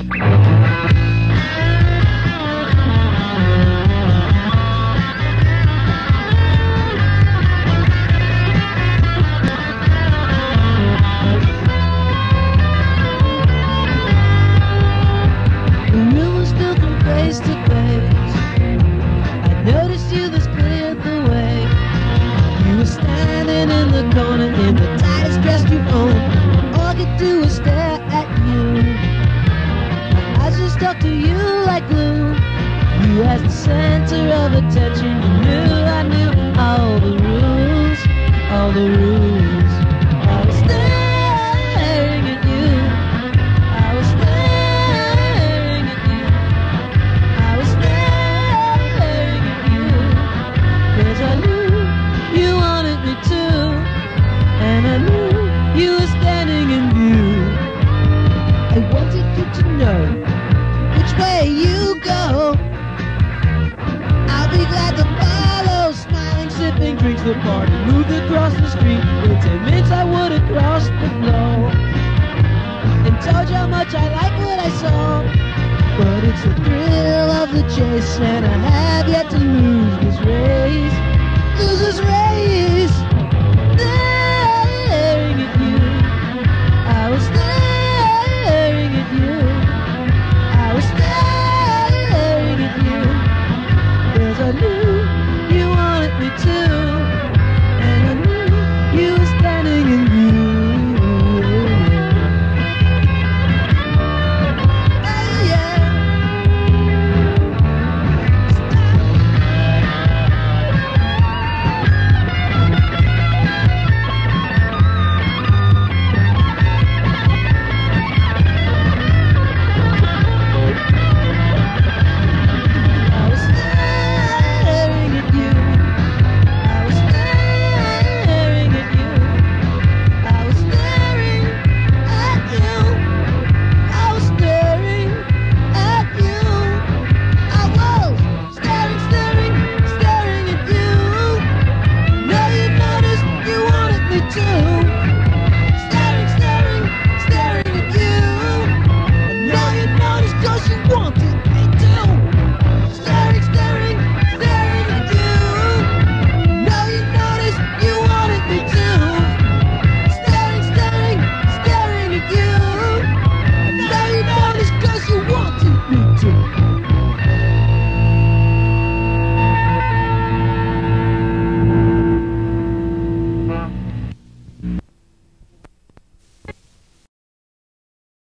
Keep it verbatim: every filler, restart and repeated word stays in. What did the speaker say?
Stuck to you like glue. You as the center of attention. You knew I knew all the rules, all the rules. I was staring at you. I was staring at you. I was staring at you. 'Cause I knew you wanted me to, and I knew you were standing in view. I wanted you to know where you go. I'll be glad to follow, smiling, sipping drinks, the party moved across the street. In ten minutes I would have crossed the floor and told you how much I like what I saw. But it's the thrill of the chase, and I have yet to lose this race. Lose this race.